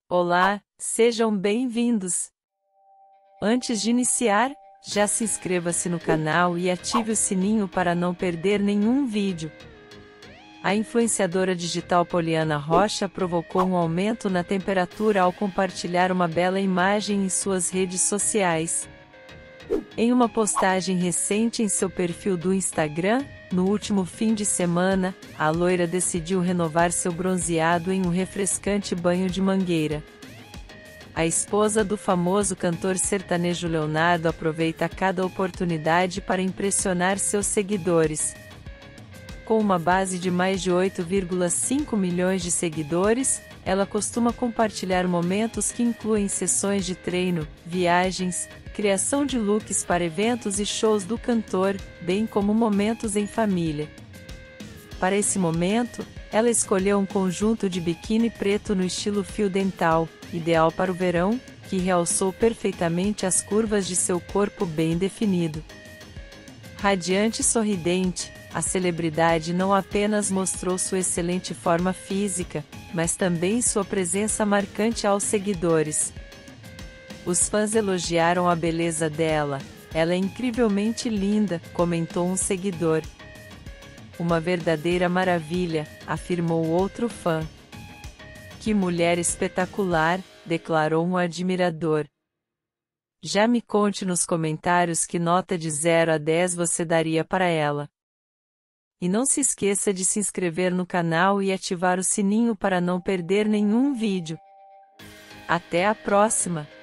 Olá, sejam bem-vindos! Antes de iniciar, já se inscreva-se no canal e ative o sininho para não perder nenhum vídeo. A influenciadora digital Poliana Rocha provocou um aumento na temperatura ao compartilhar uma bela imagem em suas redes sociais. Em uma postagem recente em seu perfil do Instagram, no último fim de semana, a loira decidiu renovar seu bronzeado em um refrescante banho de mangueira. A esposa do famoso cantor sertanejo Leonardo aproveita cada oportunidade para impressionar seus seguidores. Com uma base de mais de 8,5 milhões de seguidores, ela costuma compartilhar momentos que incluem sessões de treino, viagens, criação de looks para eventos e shows do cantor, bem como momentos em família. Para esse momento, ela escolheu um conjunto de biquíni preto no estilo fio dental, ideal para o verão, que realçou perfeitamente as curvas de seu corpo bem definido. Radiante e sorridente, a celebridade não apenas mostrou sua excelente forma física, mas também sua presença marcante aos seguidores. Os fãs elogiaram a beleza dela. "Ela é incrivelmente linda", comentou um seguidor. "Uma verdadeira maravilha", afirmou outro fã. "Que mulher espetacular", declarou um admirador. Já me conte nos comentários que nota de 0 a 10 você daria para ela. E não se esqueça de se inscrever no canal e ativar o sininho para não perder nenhum vídeo. Até a próxima!